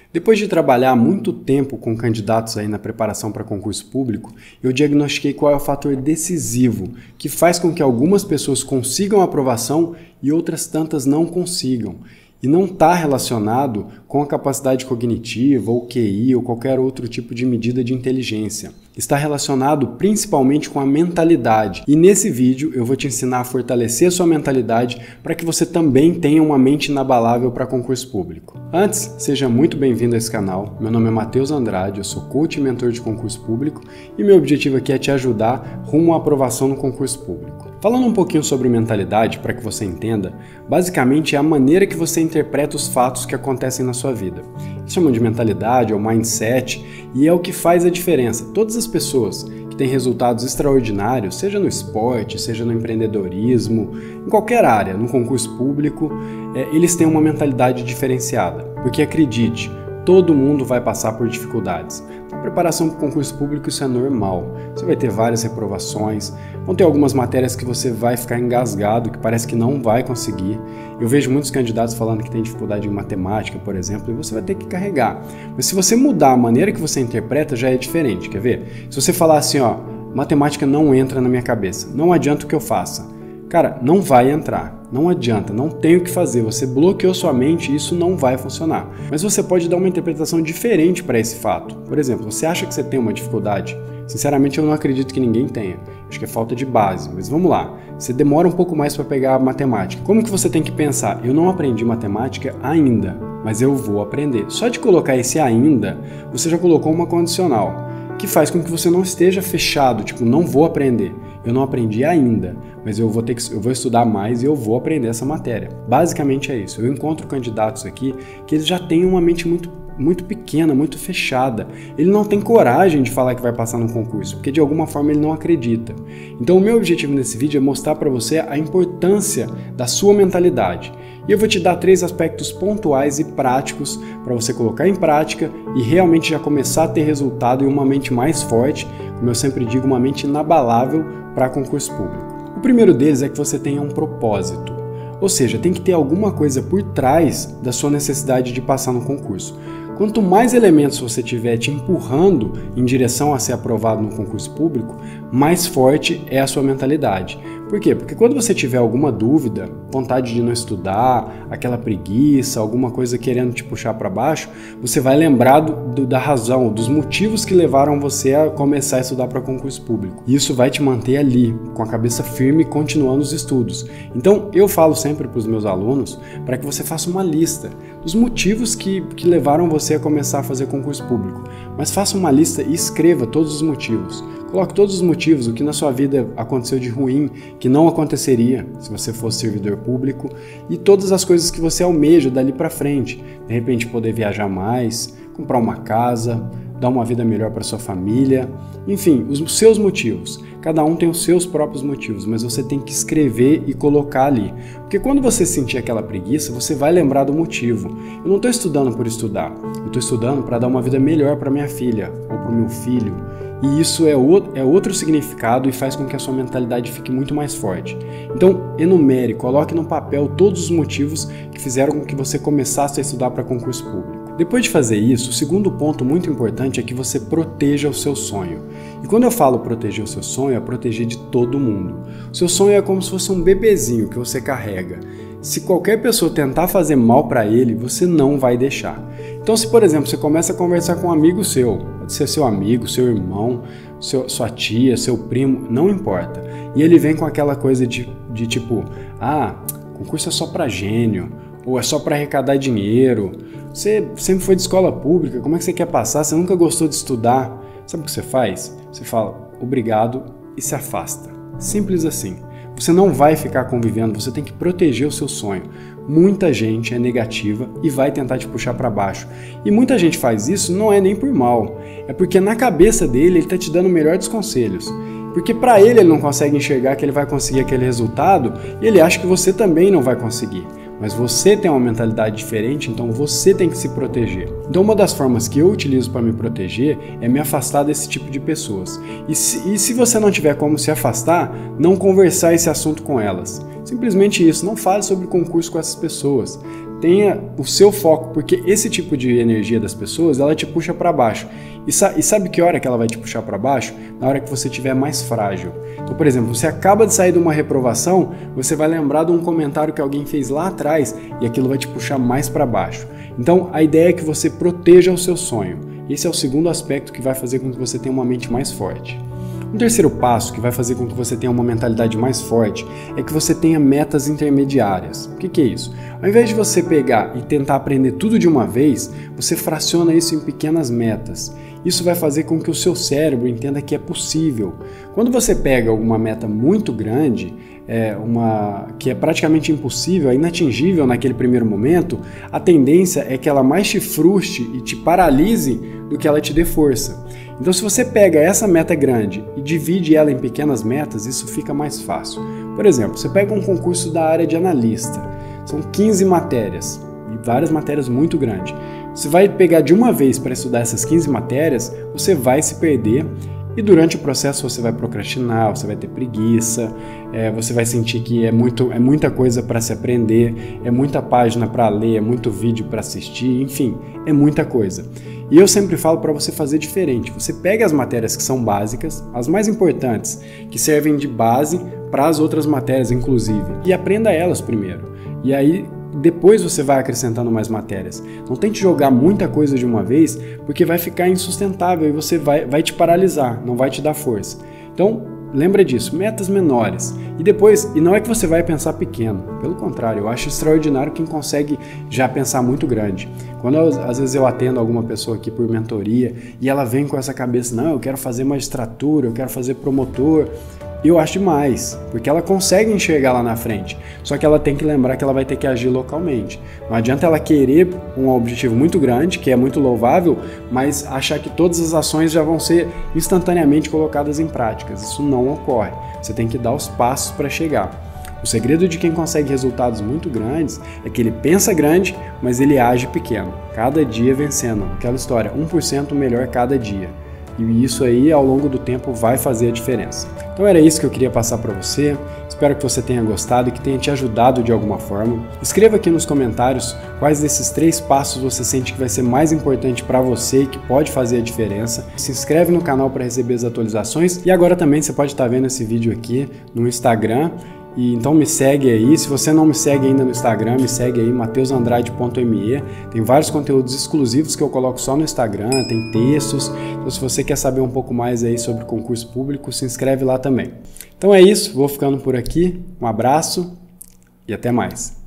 Depois de trabalhar muito tempo com candidatos aí na preparação para concurso público, eu diagnostiquei qual é o fator decisivo que faz com que algumas pessoas consigam a aprovação e outras tantas não consigam. E não está relacionado com a capacidade cognitiva, ou QI, ou qualquer outro tipo de medida de inteligência. Está relacionado principalmente com a mentalidade. E nesse vídeo eu vou te ensinar a fortalecer a sua mentalidade para que você também tenha uma mente inabalável para concurso público. Antes, seja muito bem-vindo a esse canal. Meu nome é Matheus Andrade, eu sou coach e mentor de concurso público e meu objetivo aqui é te ajudar rumo à aprovação no concurso público. Falando um pouquinho sobre mentalidade, para que você entenda, basicamente é a maneira que você interpreta os fatos que acontecem na sua vida. Eles chamam de mentalidade ou mindset e é o que faz a diferença. Todas as pessoas que têm resultados extraordinários, seja no esporte, seja no empreendedorismo, em qualquer área, no concurso público, eles têm uma mentalidade diferenciada. Porque acredite, todo mundo vai passar por dificuldades. Na preparação para o concurso público isso é normal. Você vai ter várias reprovações, vão ter algumas matérias que você vai ficar engasgado, que parece que não vai conseguir. Eu vejo muitos candidatos falando que tem dificuldade em matemática, por exemplo, e você vai ter que carregar. Mas se você mudar a maneira que você interpreta, já é diferente, quer ver? Se você falar assim, ó, matemática não entra na minha cabeça, não adianta o que eu faça. Cara, não vai entrar, não adianta, não tem o que fazer, você bloqueou sua mente e isso não vai funcionar. Mas você pode dar uma interpretação diferente para esse fato. Por exemplo, você acha que você tem uma dificuldade? Sinceramente, eu não acredito que ninguém tenha. Acho que é falta de base, mas vamos lá. Você demora um pouco mais para pegar a matemática. Como que você tem que pensar? Eu não aprendi matemática ainda, mas eu vou aprender. Só de colocar esse ainda, você já colocou uma condicional, que faz com que você não esteja fechado, tipo, não vou aprender. Eu não aprendi ainda, mas eu vou estudar mais e eu vou aprender essa matéria. Basicamente é isso. Eu encontro candidatos aqui que eles já têm uma mente muito pequena, muito fechada. Ele não tem coragem de falar que vai passar no concurso, porque de alguma forma ele não acredita. Então o meu objetivo nesse vídeo é mostrar para você a importância da sua mentalidade. E eu vou te dar 3 aspectos pontuais e práticos para você colocar em prática e realmente já começar a ter resultado e uma mente mais forte, como eu sempre digo, uma mente inabalável para concurso público. O primeiro deles é que você tenha um propósito. Ou seja, tem que ter alguma coisa por trás da sua necessidade de passar no concurso. Quanto mais elementos você tiver te empurrando em direção a ser aprovado no concurso público, mais forte é a sua mentalidade. Por quê? Porque quando você tiver alguma dúvida, vontade de não estudar, aquela preguiça, alguma coisa querendo te puxar para baixo, você vai lembrar da razão, dos motivos que levaram você a começar a estudar para concurso público. E isso vai te manter ali, com a cabeça firme, continuando os estudos. Então, eu falo sempre para os meus alunos para que você faça uma lista dos motivos que levaram você a começar a fazer concurso público. Mas faça uma lista e escreva todos os motivos. Coloque todos os motivos, o que na sua vida aconteceu de ruim, que não aconteceria se você fosse servidor público, e todas as coisas que você almeja dali para frente. De repente poder viajar mais, comprar uma casa, dar uma vida melhor para sua família, enfim, os seus motivos. Cada um tem os seus próprios motivos, mas você tem que escrever e colocar ali. Porque quando você sentir aquela preguiça, você vai lembrar do motivo. Eu não estou estudando por estudar, eu estou estudando para dar uma vida melhor para minha filha ou para o meu filho. E isso é outro significado e faz com que a sua mentalidade fique muito mais forte. Então, enumere, coloque no papel todos os motivos que fizeram com que você começasse a estudar para concurso público. Depois de fazer isso, o segundo ponto muito importante é que você proteja o seu sonho. E quando eu falo proteger o seu sonho, é proteger de todo mundo. O seu sonho é como se fosse um bebezinho que você carrega. Se qualquer pessoa tentar fazer mal para ele, você não vai deixar. Então, se por exemplo, você começa a conversar com um amigo seu, pode ser seu amigo, seu irmão, sua tia, seu primo, não importa. E ele vem com aquela coisa de tipo, concurso é só para gênio, ou é só para arrecadar dinheiro, você sempre foi de escola pública, como é que você quer passar? Você nunca gostou de estudar? Sabe o que você faz? Você fala, obrigado e se afasta. Simples assim. Você não vai ficar convivendo, você tem que proteger o seu sonho. Muita gente é negativa e vai tentar te puxar para baixo. E muita gente faz isso não é nem por mal, é porque na cabeça dele ele está te dando o melhor dos conselhos. Porque para ele não consegue enxergar que ele vai conseguir aquele resultado e ele acha que você também não vai conseguir. Mas você tem uma mentalidade diferente, então você tem que se proteger. Então uma das formas que eu utilizo para me proteger é me afastar desse tipo de pessoas. E se você não tiver como se afastar, não conversar esse assunto com elas. Simplesmente isso, não fale sobre concurso com essas pessoas. tenha o seu foco, porque esse tipo de energia das pessoas, ela te puxa para baixo. E sabe que hora que ela vai te puxar para baixo? Na hora que você estiver mais frágil. Então, por exemplo, você acaba de sair de uma reprovação, você vai lembrar de um comentário que alguém fez lá atrás e aquilo vai te puxar mais para baixo. Então, a ideia é que você proteja o seu sonho. Esse é o segundo aspecto que vai fazer com que você tenha uma mente mais forte. Um terceiro passo que vai fazer com que você tenha uma mentalidade mais forte é que você tenha metas intermediárias. O que é isso? Ao invés de você pegar e tentar aprender tudo de uma vez, você fraciona isso em pequenas metas. Isso vai fazer com que o seu cérebro entenda que é possível. Quando você pega uma meta muito grande, que é praticamente impossível, é inatingível naquele primeiro momento, a tendência é que ela mais te frustre e te paralise do que ela te dê força. Então, se você pega essa meta grande e divide ela em pequenas metas, isso fica mais fácil. Por exemplo, você pega um concurso da área de analista, são 15 matérias, e várias matérias muito grandes. Você vai pegar de uma vez para estudar essas 15 matérias, você vai se perder e durante o processo você vai procrastinar, você vai ter preguiça, você vai sentir que é muita coisa para se aprender, é muita página para ler, é muito vídeo para assistir, enfim, é muita coisa. E eu sempre falo para você fazer diferente. Você pega as matérias que são básicas, as mais importantes, que servem de base para as outras matérias, inclusive, e aprenda elas primeiro. E aí, depois você vai acrescentando mais matérias. Não tente jogar muita coisa de uma vez, porque vai ficar insustentável e você vai te paralisar, não vai te dar força. Então, lembra disso, metas menores. E não é que você vai pensar pequeno, pelo contrário, eu acho extraordinário quem consegue já pensar muito grande. Quando às vezes eu atendo alguma pessoa aqui por mentoria e ela vem com essa cabeça, não, eu quero fazer magistratura, eu quero fazer promotor, eu acho demais, porque ela consegue enxergar lá na frente, só que ela tem que lembrar que ela vai ter que agir localmente. Não adianta ela querer um objetivo muito grande, que é muito louvável, mas achar que todas as ações já vão ser instantaneamente colocadas em práticas. Isso não ocorre, você tem que dar os passos para chegar. O segredo de quem consegue resultados muito grandes é que ele pensa grande, mas ele age pequeno, cada dia vencendo. Aquela história, 1% melhor cada dia. E isso aí, ao longo do tempo, vai fazer a diferença. Então era isso que eu queria passar para você. Espero que você tenha gostado e que tenha te ajudado de alguma forma. Escreva aqui nos comentários quais desses 3 passos você sente que vai ser mais importante para você e que pode fazer a diferença. Se inscreve no canal para receber as atualizações. E agora também você pode estar vendo esse vídeo aqui no Instagram. E então me segue aí, se você não me segue ainda no Instagram, me segue aí, mateusandrade.me. Tem vários conteúdos exclusivos que eu coloco só no Instagram, tem textos. Então se você quer saber um pouco mais aí sobre concurso público, se inscreve lá também. Então é isso, vou ficando por aqui, um abraço e até mais.